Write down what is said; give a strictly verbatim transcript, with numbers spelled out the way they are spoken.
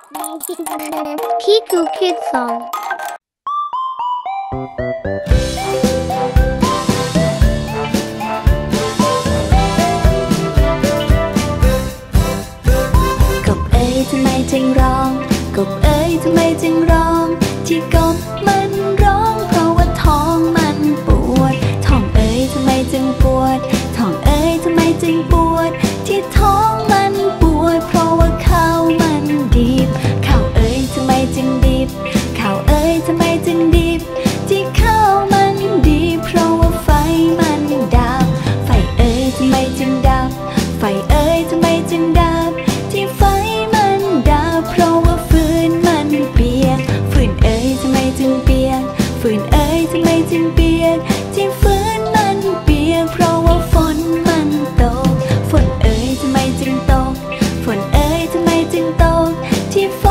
Kiku Kid Song. กบเอ๋ยทำไมจึงร้องกบเอ๋ยทำไมจึงร้องที่กบมันร้องเพราะว่าท้องมันปวดท้องเอ๋ยทำไมจึงปวดท้องเอ๋ยทำไมจึงปวดที่ท้องมันปวดเพราะว่าข้าวมันดิบข้าวเอ๋ยทำไมจึงดิบข้าวเอ๋ยทำไมจึงดิบที่ข้าวมันดิบเพราะว่าไฟมันดับไฟเอ๋ยทำไมจึงดับไฟเอ๋ยทำไมจึงดับที่ไฟมันดับเพราะว่าฟืนมันเปียกฟืนเอ๋ยทำไมจึงเปียกฟืนเอ๋ยทำไมจึงเปียกที่ฟืนมันเปียกเพราะว่าฝนมันตกฝนเอ๋ยทำไมจึงตกฝนเอ๋ยทำไมจึงตกที่ฝ